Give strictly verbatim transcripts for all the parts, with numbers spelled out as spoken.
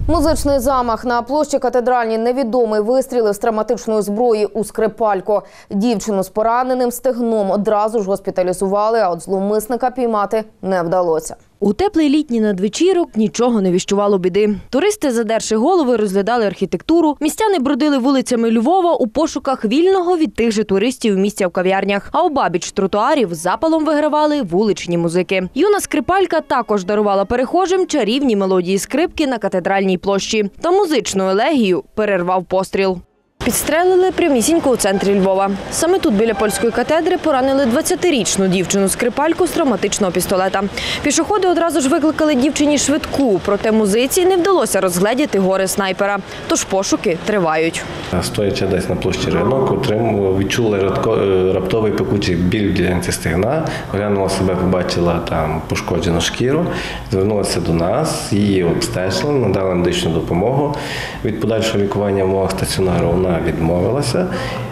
Музичний замах на площі Катедральній. Невідомий вистрілив з травматичної зброї у Скрипальку. Дівчину з пораненим стегном одразу ж госпіталізували, а от зловмисника піймати не вдалося. У теплий літній надвечірок нічого не віщувало біди. Туристи, задерши голови, розглядали архітектуру. Містяни бродили вулицями Львова у пошуках вільного від тих же туристів місця в кав'ярнях. А обабіч тротуарів запалом вигравали вуличні музики. Юна Скрипалька також дарувала перехожим чарівні мелодії скрипки на Катедральній площі. Та музичну елегію перервав постріл. Підстрелили прямісінько у центрі Львова. Саме тут, біля польської катедри, поранили двадцятирічну дівчину-скрипальку з травматичного пістолета. Пішоходи одразу ж викликали дівчині швидку, проте музиці не вдалося розгледіти гори снайпера. Тож пошуки тривають. Стоячи десь на площі Ринок, відчула раптовий пекучий біль в ділянці стегна, оглянула себе, побачила там пошкоджену шкіру, звернулася до нас, її обстежили, надали медичну допомогу. Від подальшого лікування в умовах стаціонару вона відмовилася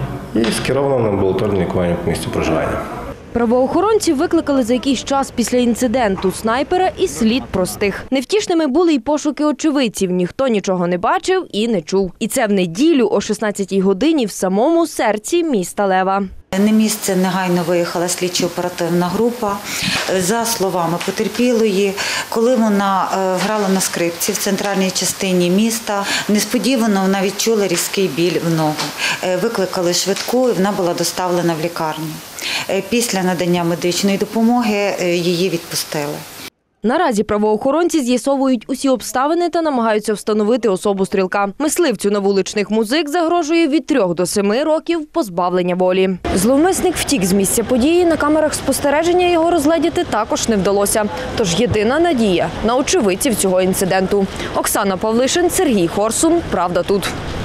і скерована на амбулаторне лікування по місцю проживання. Правоохоронці викликали за якийсь час після інциденту снайпера і слід простих. Невтішними були й пошуки очевидців. Ніхто нічого не бачив і не чув. І це в неділю о шістнадцятій годині в самому серці міста Лева. На місце негайно виїхала слідчо-оперативна група. За словами потерпілої, коли вона грала на скрипці в центральній частині міста, несподівано вона відчула різкий біль в ногу. Викликали швидку і вона була доставлена в лікарню. Після надання медичної допомоги її відпустили. Наразі правоохоронці з'ясовують усі обставини та намагаються встановити особу стрілка. Мисливцю на вуличних музик загрожує від трьох до семи років позбавлення волі. Зловмисник втік з місця події, на камерах спостереження його розгледіти також не вдалося. Тож єдина надія на очевидців цього інциденту. Оксана Павлишин, Сергій Хорсун. Правда тут.